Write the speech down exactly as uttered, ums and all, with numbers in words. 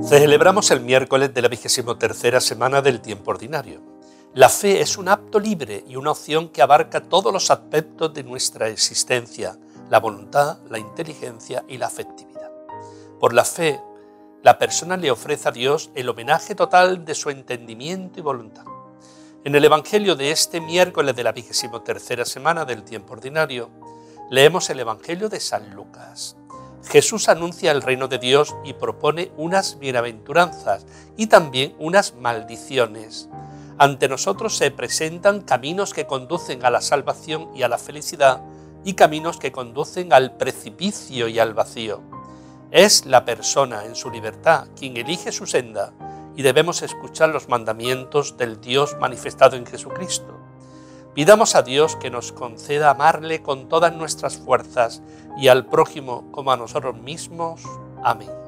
Celebramos el miércoles de la vigésimo tercera semana del tiempo ordinario. La fe es un acto libre y una opción que abarca todos los aspectos de nuestra existencia, la voluntad, la inteligencia y la afectividad. Por la fe, la persona le ofrece a Dios el homenaje total de su entendimiento y voluntad. En el Evangelio de este miércoles de la vigésimo tercera semana del tiempo ordinario, leemos el Evangelio de San Lucas. Jesús anuncia el reino de Dios y propone unas bienaventuranzas y también unas maldiciones. Ante nosotros se presentan caminos que conducen a la salvación y a la felicidad y caminos que conducen al precipicio y al vacío. Es la persona en su libertad quien elige su senda y debemos escuchar los mandamientos del Dios manifestado en Jesucristo. Pidamos a Dios que nos conceda amarle con todas nuestras fuerzas y al prójimo como a nosotros mismos. Amén.